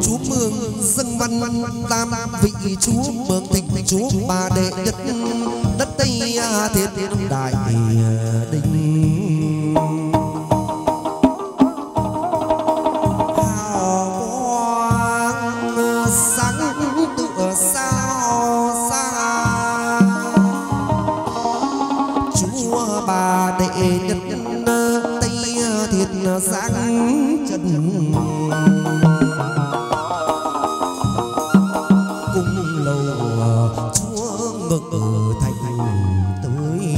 chúa mường dâng văn tam vị chúa mường thịnh chúa bà đệ nhất đất Tây Thiên Đại Đình. Sáng chân cung lầu chúa ngự thành tới.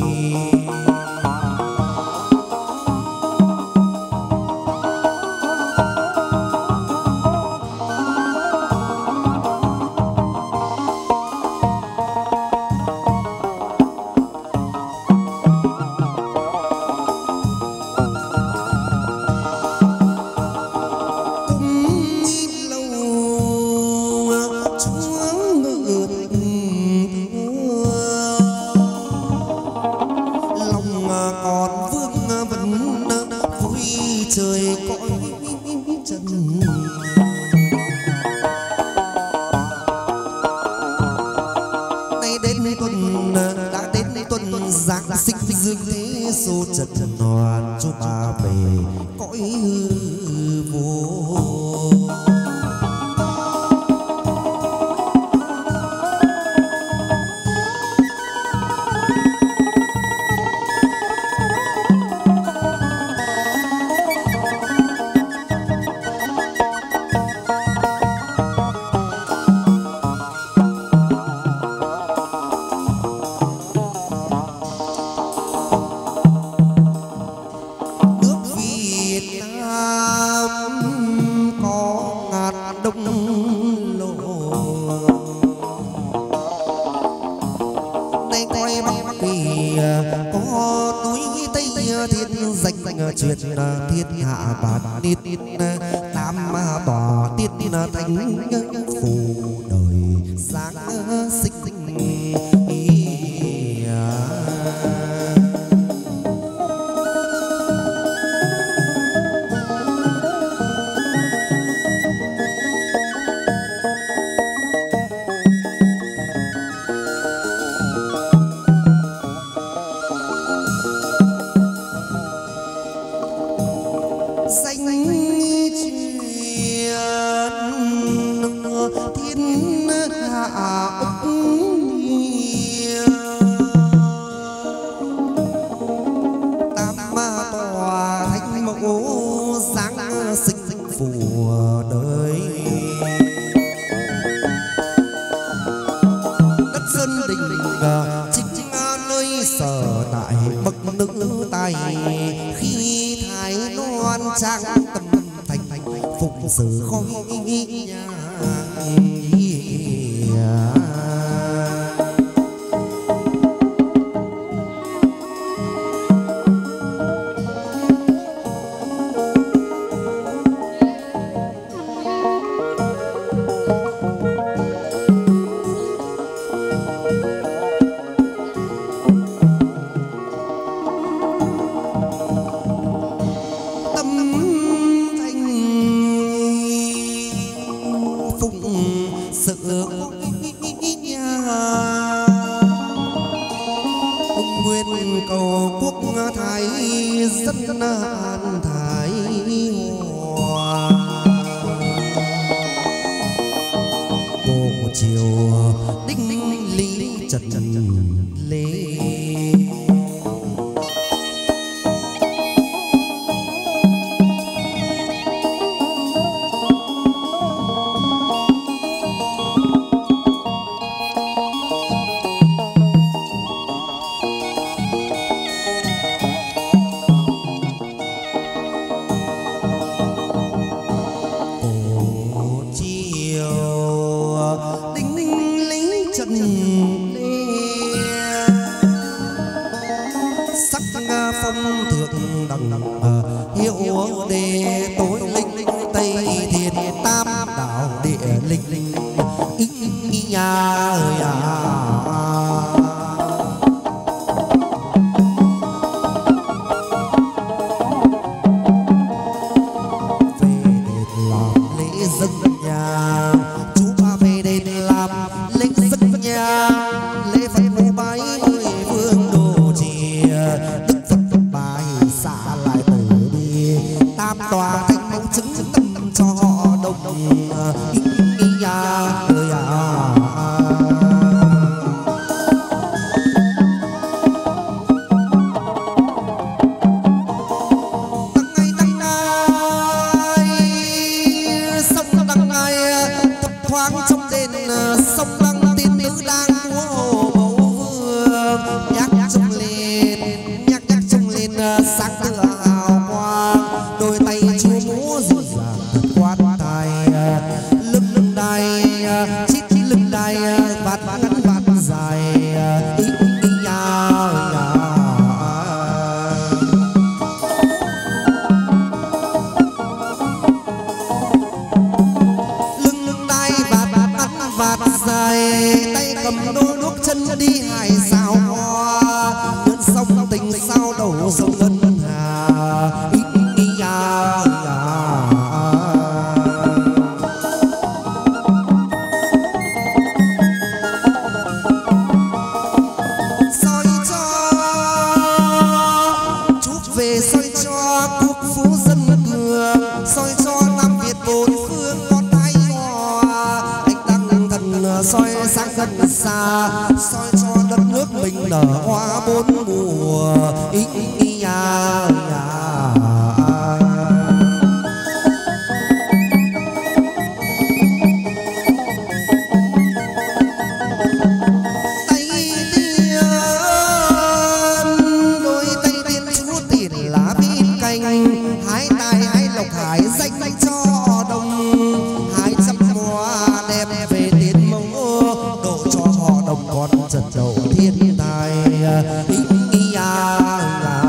nhà. Chú ba về đền làm lễ dân nhà, lễ Phật mô bái mười phương đồ trì. Đức Phật bài xả lại tử đi, tam tòa thanh mẫu chứng tâm cho họ đồng. Ý ya ơi à. Soi cho đất nước mình nở hoa bốn mùa. Ý ya ya. Tay tiên, đôi tay tiên chúa tiền lá bên cạnh, hái tài hái lộc hải danh cho đồng. 200 hoa đem về tiền mẫu, độ cho họ đồng con trận đầu thiên tài. Ý ya ya.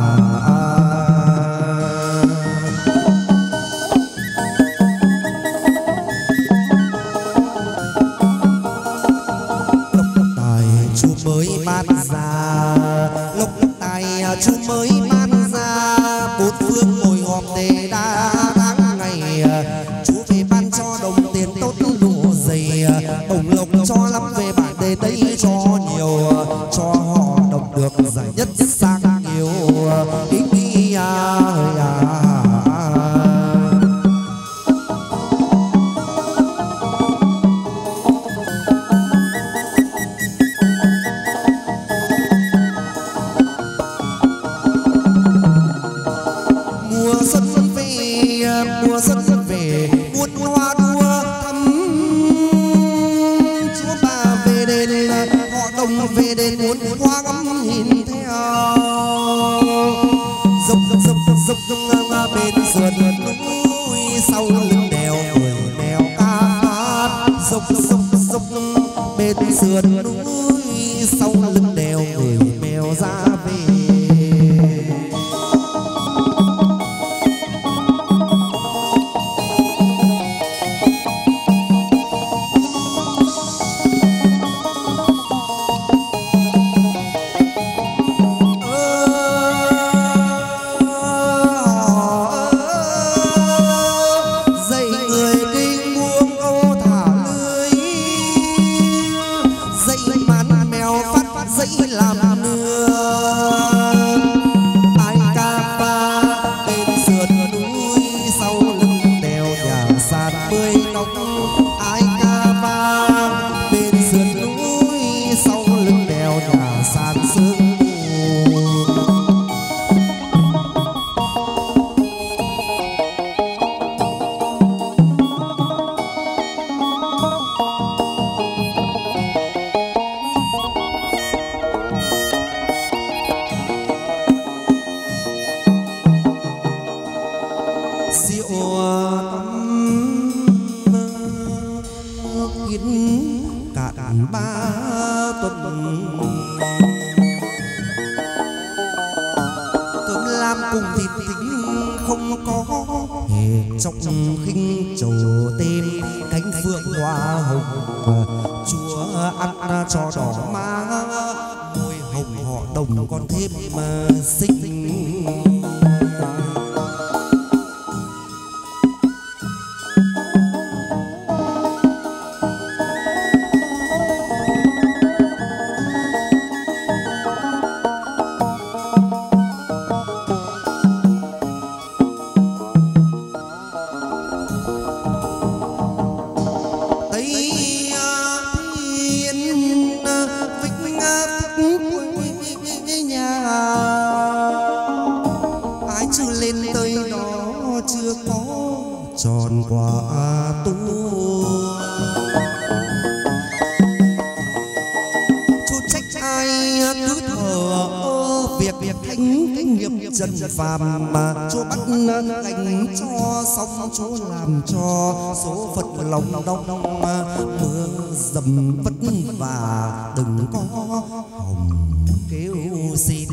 Lộc tài chú mới ban ra, lộc tài chú mới ban ra. Bốn phương ngồi họp đề đa tháng ngày, chú về ban cho đồng tiền tốt lụa dày. Bổng lộc cho lắm về bản đề đây cho nhiều, cho họ đồng được giải nhất sang nhiều. Ý ya ya. Mùa xuân về, mùa xuân về, muôn hoa đua thắm. Chúa ba về đền, họ đồng về đền, muôn hoa ngắm nhìn theo. Dốc dốc dốc dốc dốc bên sườn núi, sau lưng đèo người mèo ca hát. Dốc dốc dốc bên sườn núi, sau lưng đèo người mèo ra về. chân phàm mà chúa bắt gánh cho xong chúa làm cho số phận lòng đông mưa dầm vất vả đừng có hồng kêu xin.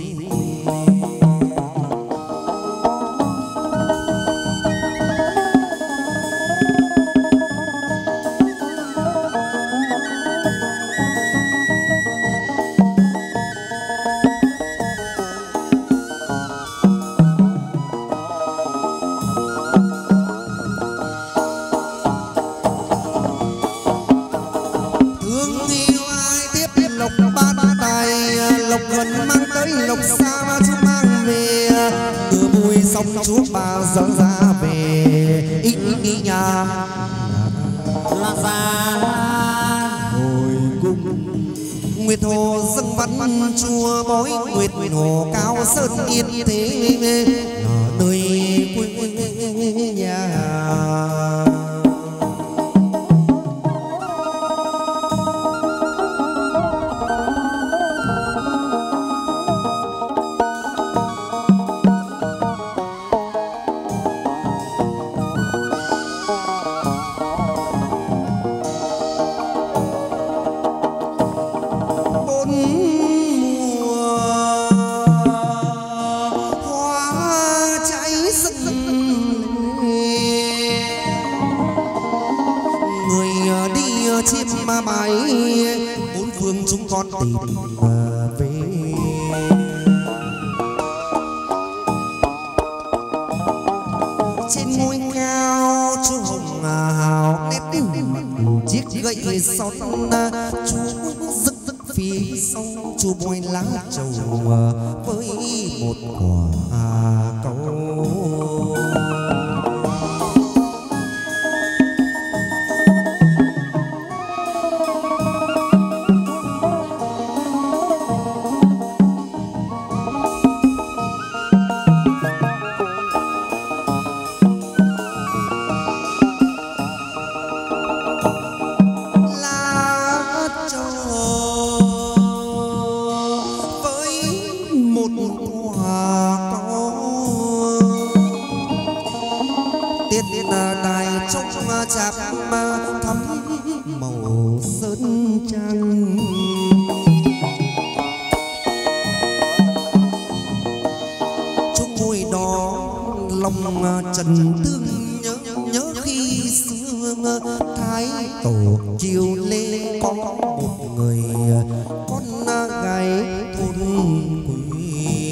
Chúa bao giờ ra về ý nhà là ra hồi cung nguyệt hồ dâng văn chùa bói nguyệt hồ cao sơn yên thế nơi quê nhà. Con tìm về trên ngôi cao chúa hồng hào nét mặt chiếc gậy son chúa rực phía sau chúa bôi lá trầu với một quả cầu. Trần tương nhớ khi xưa thái tổ chiều lê có một người con gái thôn quê.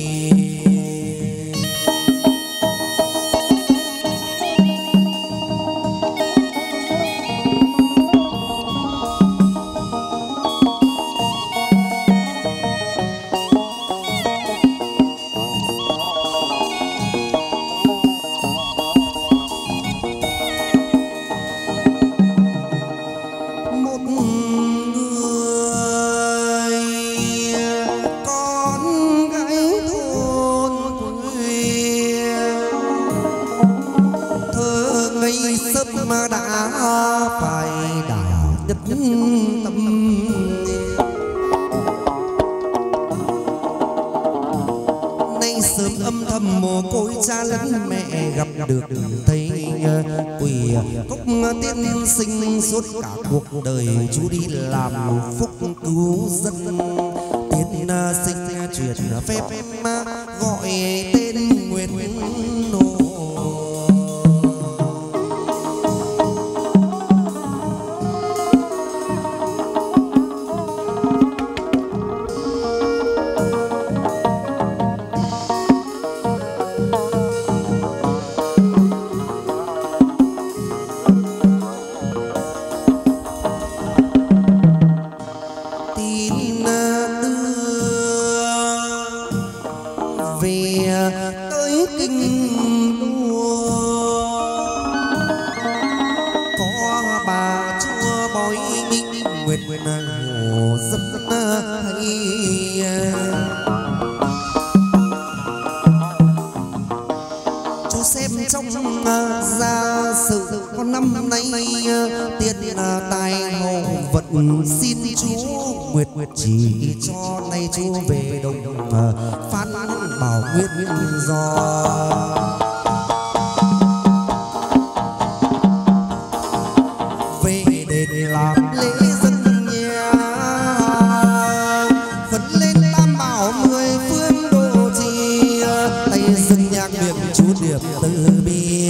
Được thấy quỳ cốc tiên sinh suốt cả cuộc đời chú đi làm phúc cứu dân tiên sinh truyền phép gọi tên Nguyệt Nô. Gia sự có năm nay tiền tài hậu vẫn xin Chúa nguyệt chỉ cho nay Chúa về đồng Phan Bảo Nguyên do về đền làm lễ dân nhà phấn lên tam bảo mười phương độ trì tay dâng nhang niệm chú điệp từ bi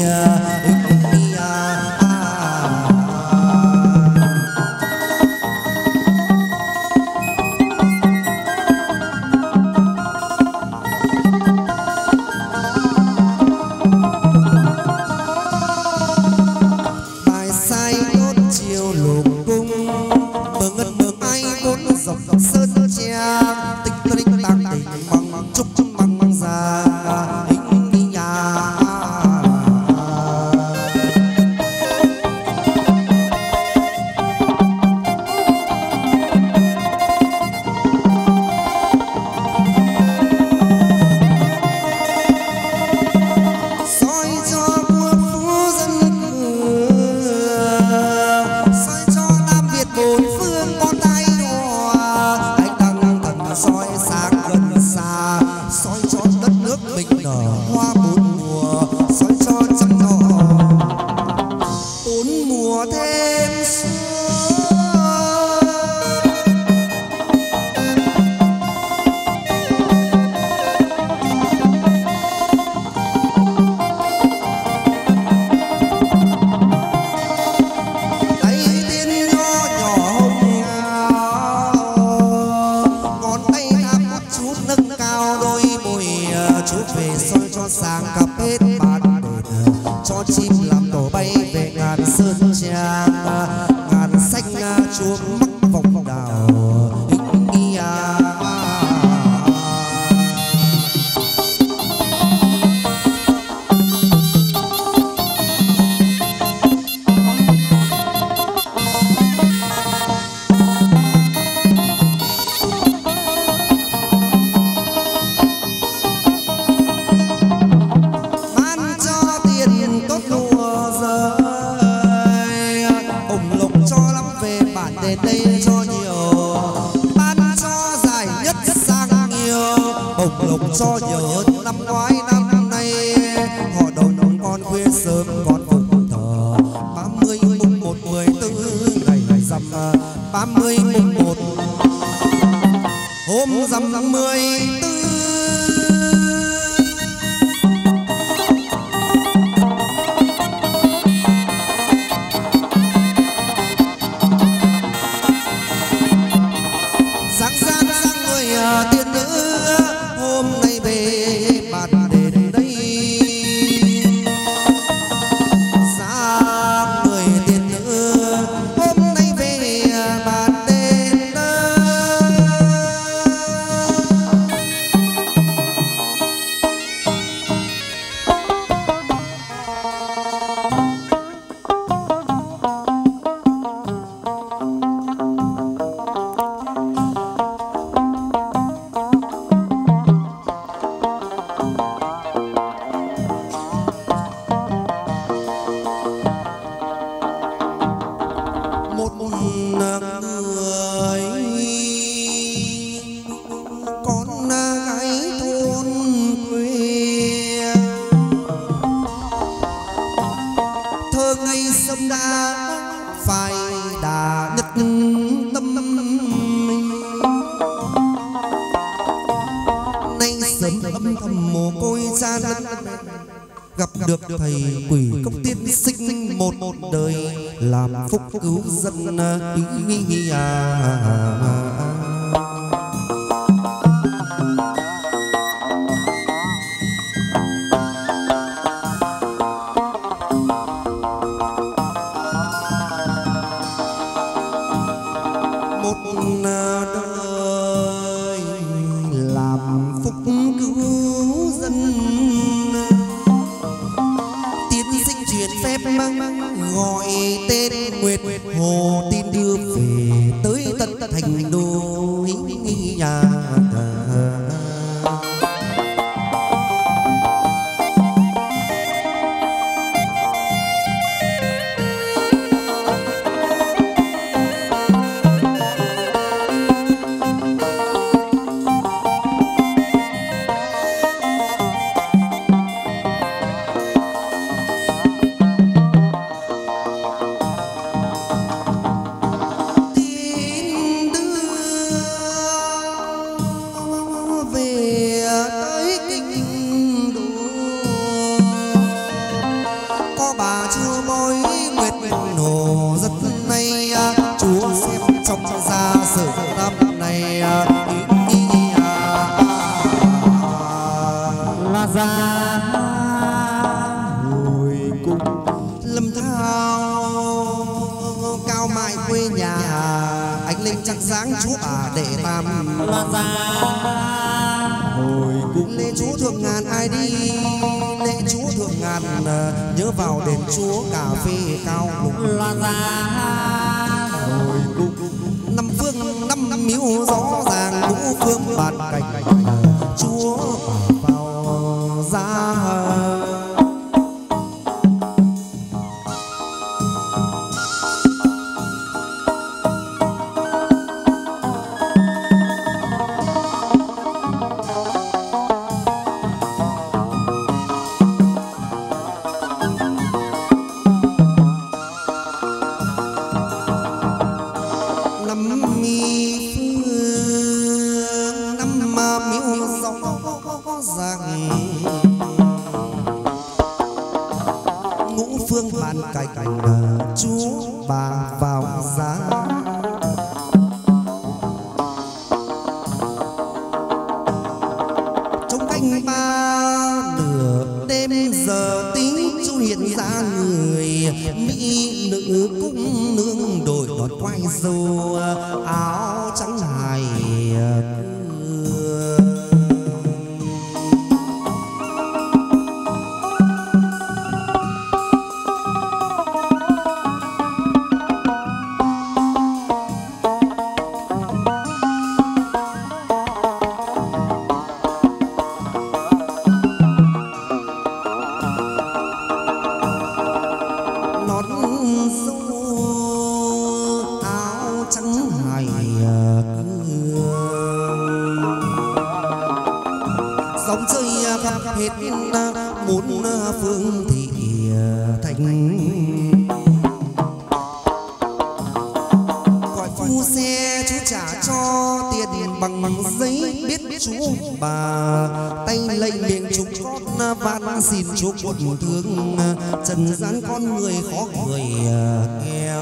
gặp được thầy quỷ cốc tiên sinh một đời làm phúc cứu dân ý cao mãi quê nhà, anh linh chắc dáng chúa bà đệ tam loan ra. Hồi cung lễ chúa thượng ngàn ai đi, lễ chúa thượng ngàn nhớ vào đền chúa cà phê cao lục loan ra. Hồi cung năm phương năm miếu rõ ràng, ngũ phương bàn cảnh chúa bà vào ra. Xin chúa quận thương trần gian con người khó người nghèo.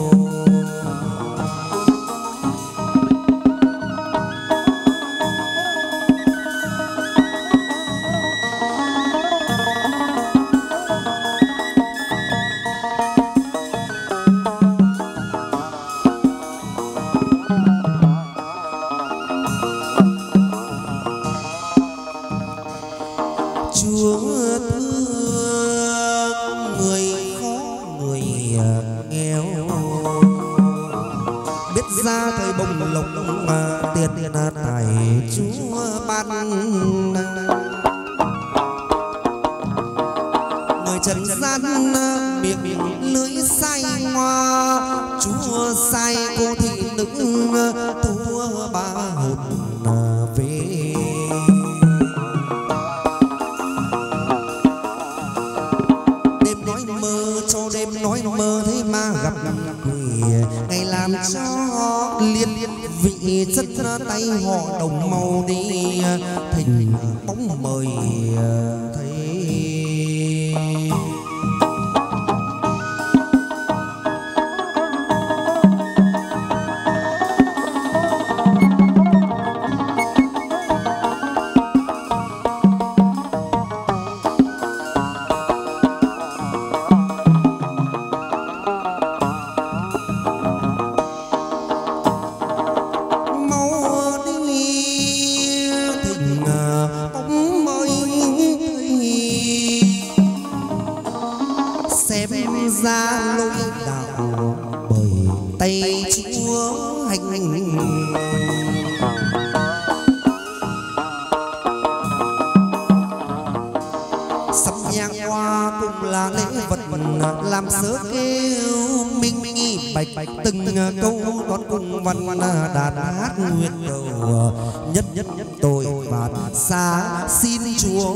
Xin chúa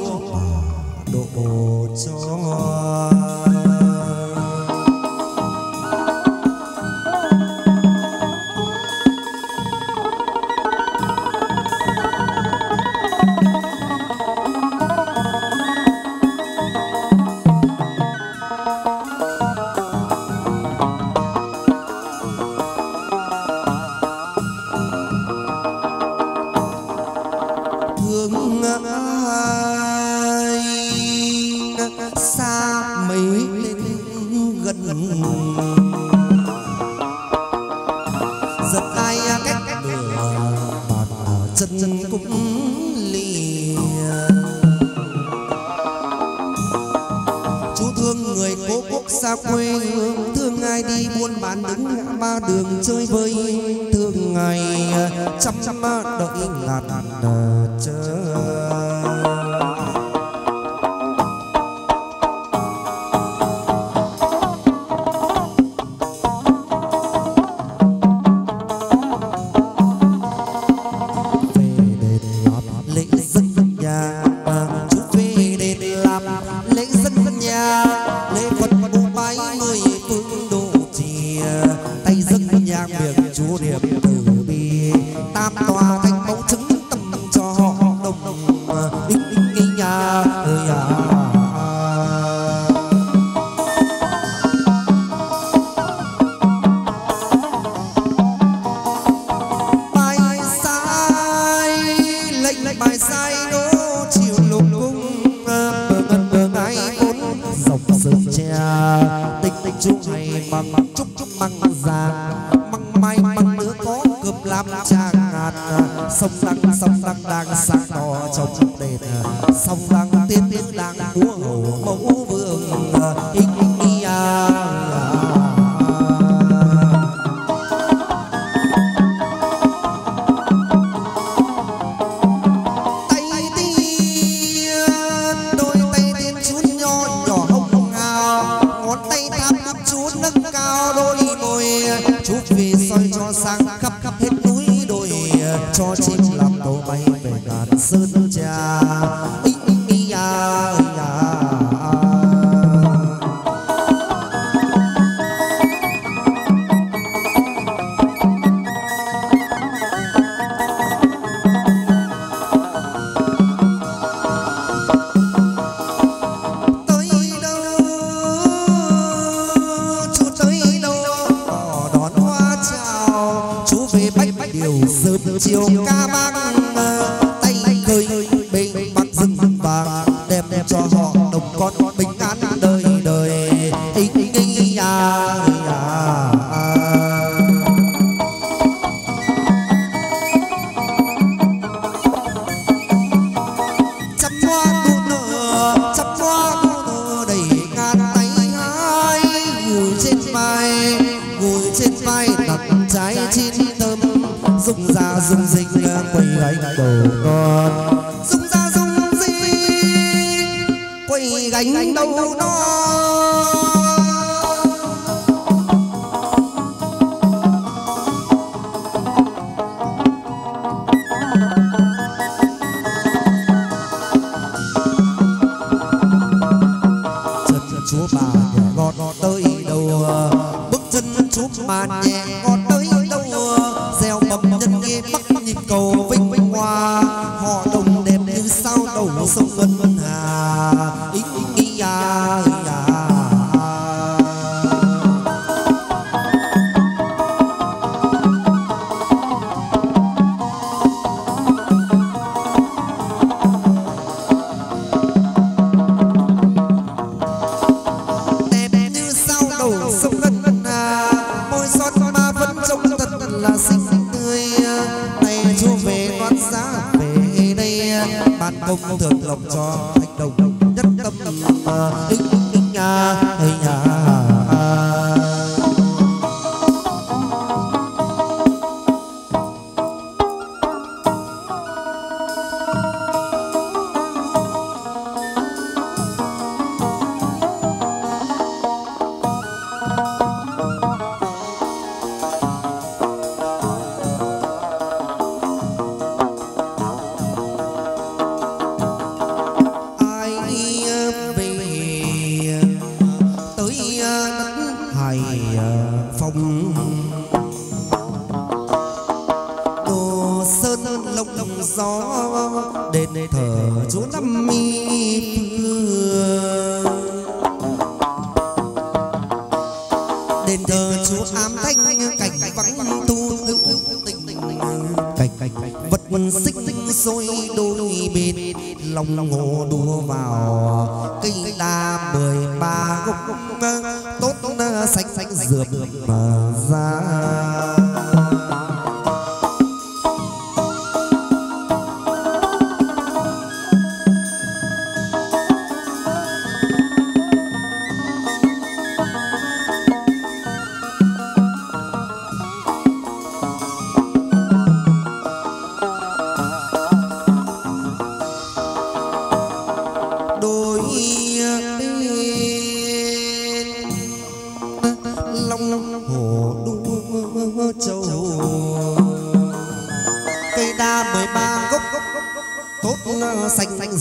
độ cho. thương ai xa mây mang ba đường chơi với thường ngày chăm đợi ngàn chờ.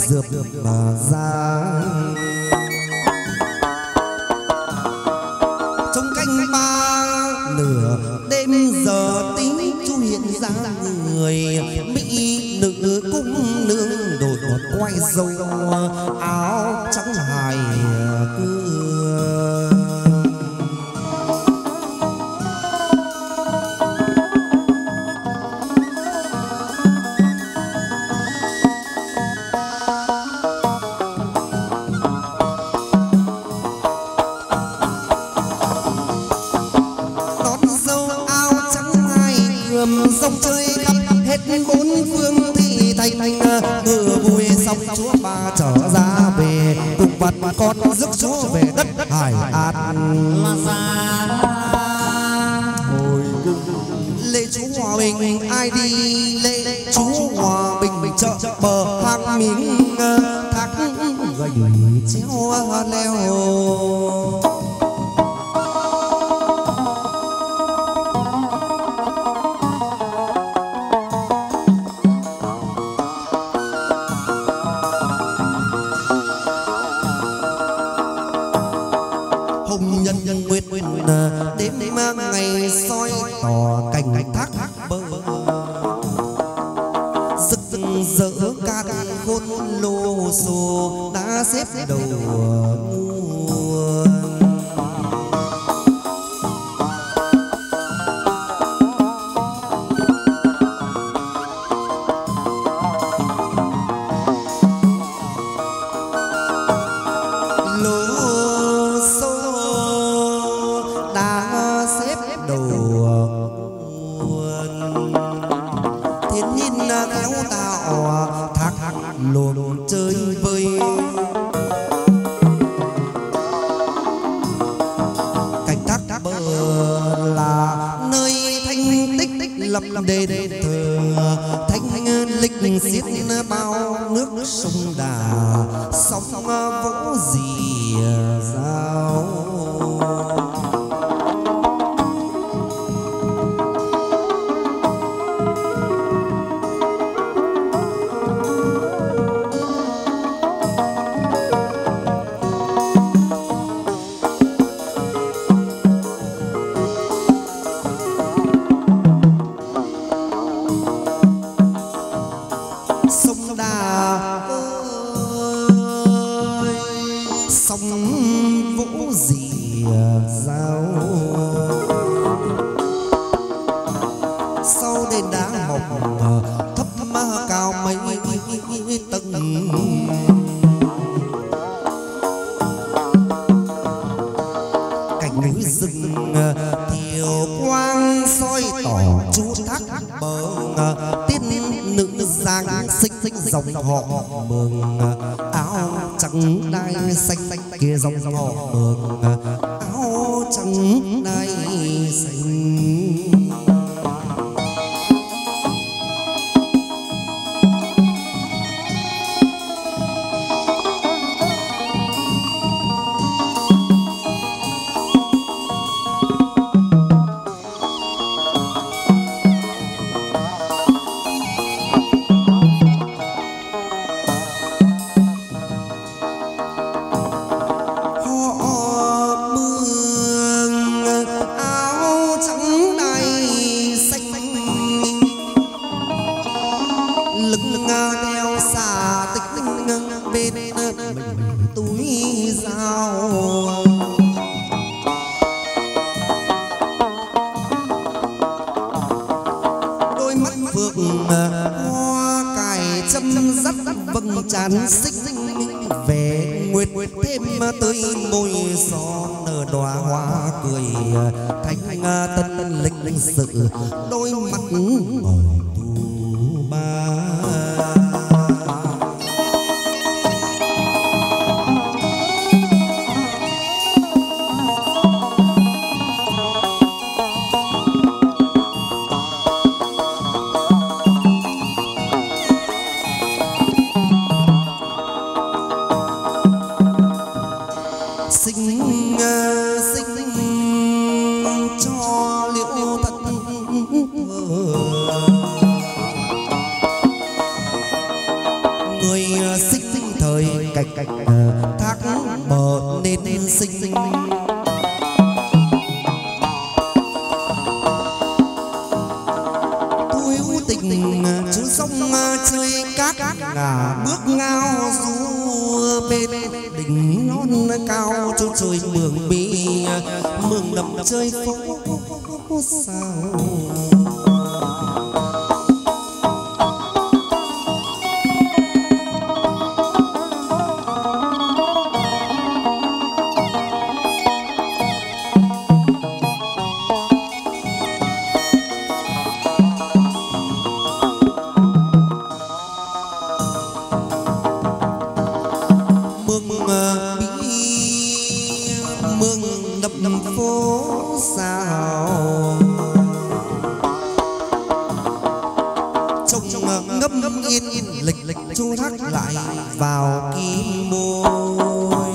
rượp mà ra. Trong canh ba nửa đêm giờ tính chú hiện ra người mỹ nữ cung nương đổi một quay dâu áo trắng hài cưa. Sông chơi khắp hết bốn phương thì thành ngựa vui xong chúa ba trở ra về cùng vật con rước chúa về đất Hải An là ra hồi cung lễ chúa hòa bình ai đi lễ chúa hòa bình chợ bờ hang miếng thác gành treo leo. Đêm ngày soi tỏ cảnh thác bờ rực rỡ cát khôn lô xô đã xếp đầu nguồn. Lồn chơi vơi cảnh thác bờ là nơi thanh tích lập đền thờ thanh lịch xiết bao nước sông Đà sóng vỗ dì dao. Sau đền đá mọc thấp cao mấy tầng cảnh núi rừng thiều quang soi tỏ chú thác bờ tiên nữ giang xinh dòng họ mường áo trắng đai xanh kia dòng họ mường áo trắng đai xanh. Túi dao đôi mắt phượng hoa cài châm dắt vầng trán xinh về nguyệt thêm tới môi son nở đóa hoa cười thanh tân lịch sự đôi mắt màu thu ba. Sinh cho liễu thật cạnh thác bờ nên sinh. Tôi hữu tình chú sông chơi cát ngả bước ngao du bên đỉnh non cao chỗ trời mường bi mường đầm chơi phố sao. Chu thắt lại vào kim môi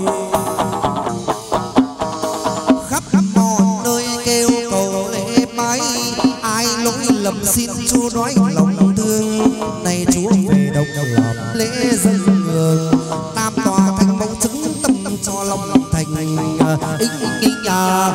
khắp mọi nơi kêu cầu lễ bái ai lỗi lầm xin Chúa nói lòng thương này Chúa về đồng làm lễ dân người tam tòa thành mẫu chứng tâm cho lòng thành ý nhà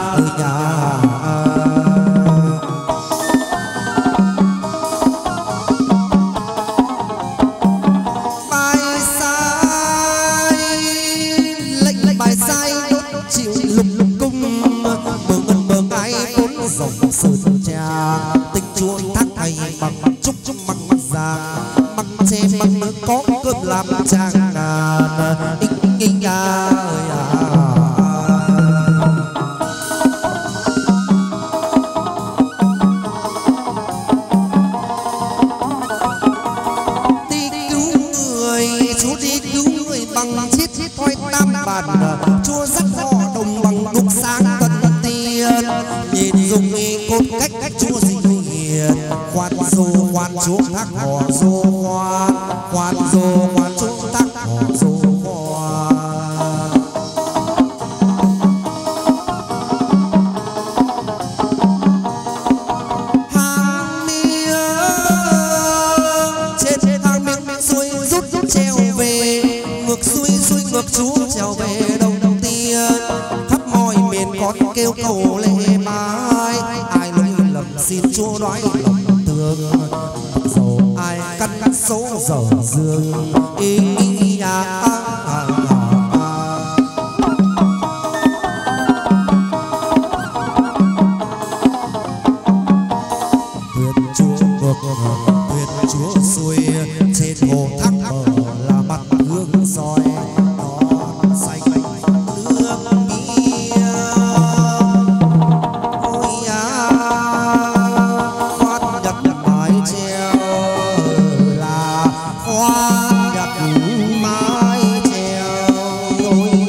sơn cha tình Chúa thác thầy bằng chúc bằng già bằng che bằng nước có cơm làm chàng ngàn ý nhà đi cứu người Chúa đi cứu người bằng chiết thoi tam bản Chúa dắt họ đồng bằng đúc sáng tận tiên nhìn dùng cốt cách Chúa dịu hiền khoan Chúa thác họ dô khoan Chúa thác họ dô hàng miếng trên hàng miếng xuôi rút treo về ngược xuôi ngược Chúa treo về đồng tiên khắp mọi miền con kêu cầu lễ bái ai lỗi lầm xin Chúa nói lòng thương dầu ai cắt số dở dương ý nhà thuyền Chúa ngược thuyền Chúa xuôi trên hồ thác bờ là mặt hương soi đón xanh nước bia ôi khoan đặt mái treo là khoan đặt mái treo ôi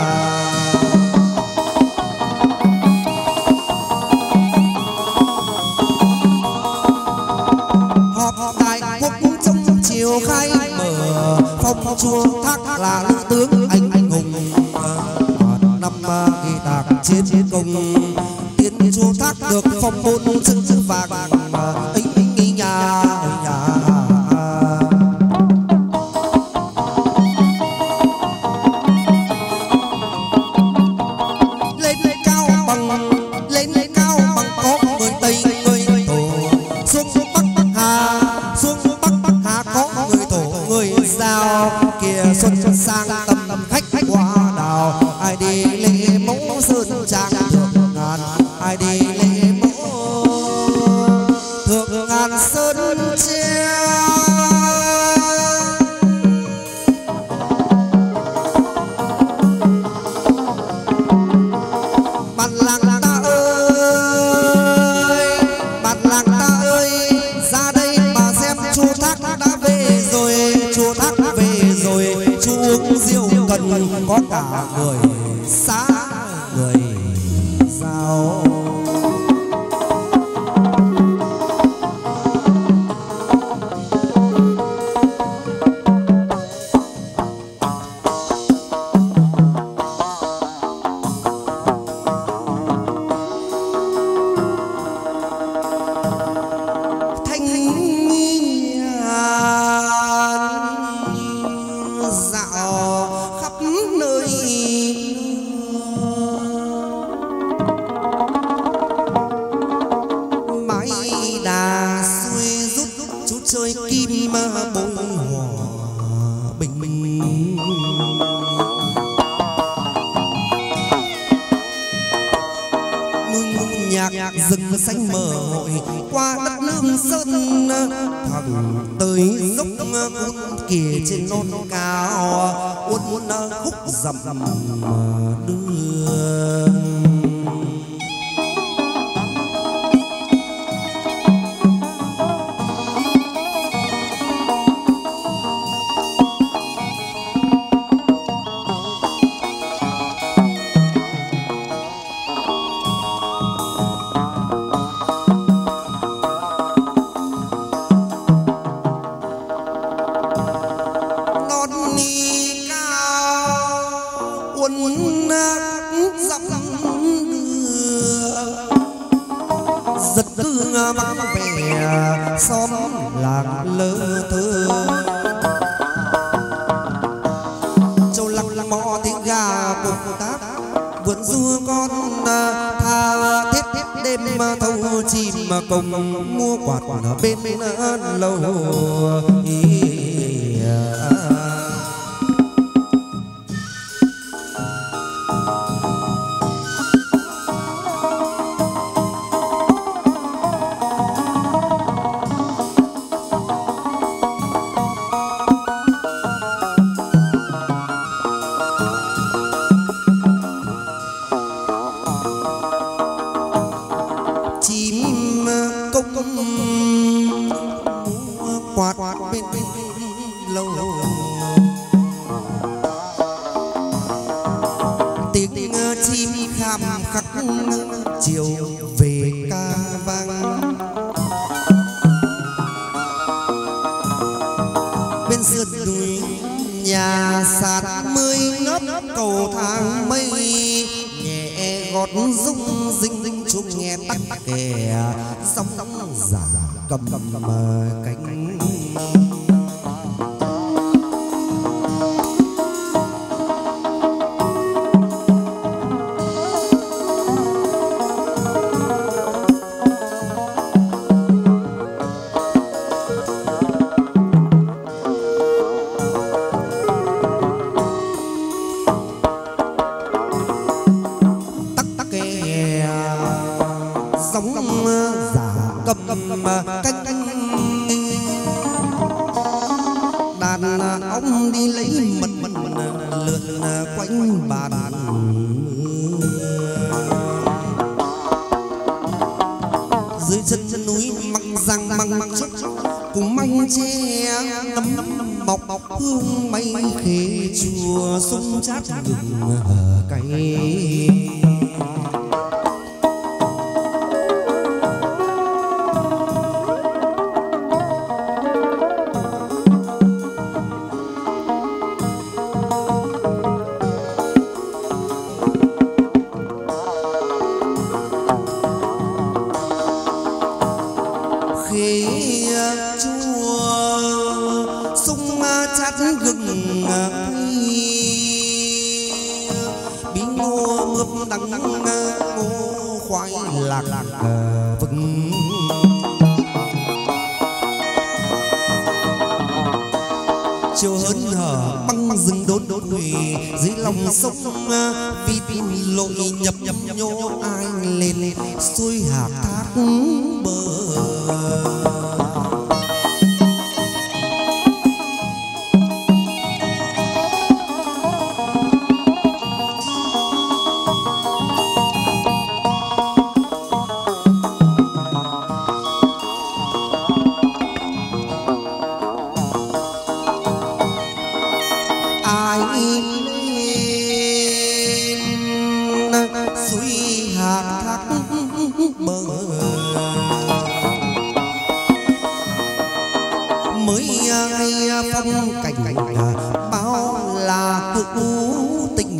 họp đại quốc trong chiều khai mở phong Chúa thác là tướng anh hùng năm ghi tạc chiến công tiến Chúa thác được phong bốn chữ vàng ý nhà lên cao bằng có người Tây người Tổ xuống Bắc Hà có người Tổ người Giao kia xuân sang tâm khách qua đào ai đi lễ mẫu sơn trang thượng ngàn ai đi lễ mẫu thượng ngàn sơn trang bản làng ta ơi ra đây mà xem Chúa thác đã về rồi Chúa thác về rồi Chúa uống rượu cần có cả người xã người Giao kim bối hòa bình minh. Nhạc rừng xanh mờ hội qua đất nước sơn thẳng tới dốc kia trên non cao uốn khúc dầm đưa. Vắng vẻ xóm làng lơ thơ châu lăng mò tiếng gà cùng tác vườn dưa con tha thiết đêm thâu chim cùng mua quạt ở bên lâu. Chiều về ca vang bên sườn núi nhà sạt mươi ngấp cầu thang mây nhẹ gót rung rinh chúc nghe tắc kè sóng giả cầm cánh. Đàn ông đi lấy mật lượn quanh bàn dưới chân núi măng răng măng chút cùng măng tre nấm bọc hương mây khế chùa sung chát gừng cay. Bí ngô mướp đắng ngô khoai lạc vừng chiều hớn hở băng rừng đốn quỳ dưới lòng sông vì tin lội nhập nhô ai lên xuôi hạt thác bờ. Phong cảnh bao là hữu tình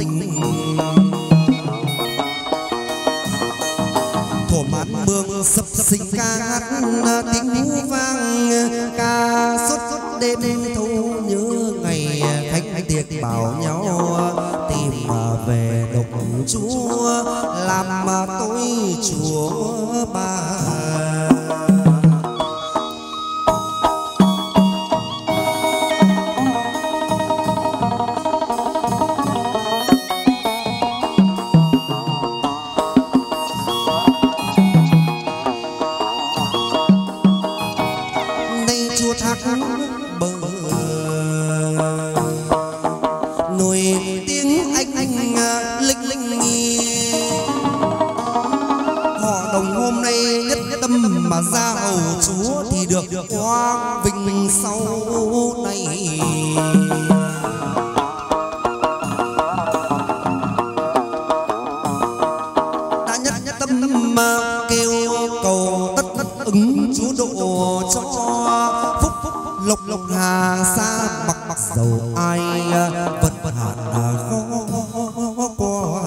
thổ mát mương sập sinh ca hát tiếng hú vang ca suốt đêm thâu nhớ ngày khách tiệc bảo nhau tìm về độc chúa làm tôi chúa bà. bờ. Nổi tiếng anh linh linh họ Đồng hôm nay nhất tâm mà ra hầu chúa thì được quang vinh sau này. Đã nhất tâm mà kêu cầu tất ứng chúa độ cho phúc lộc lộc hà xa mặc dầu ai vật hạn khó qua.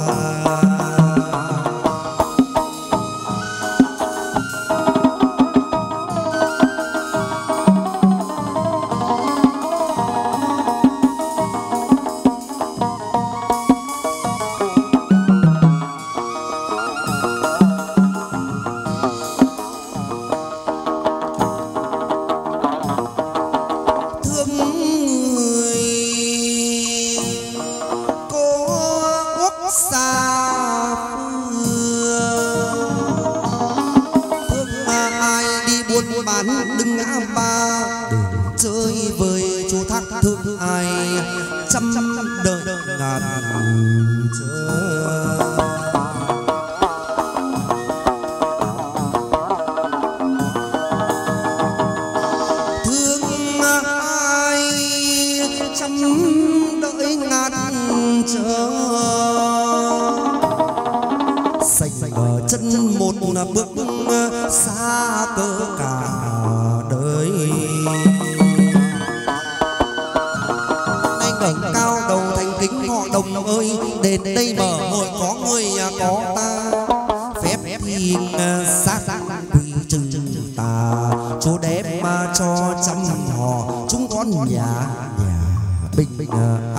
Bình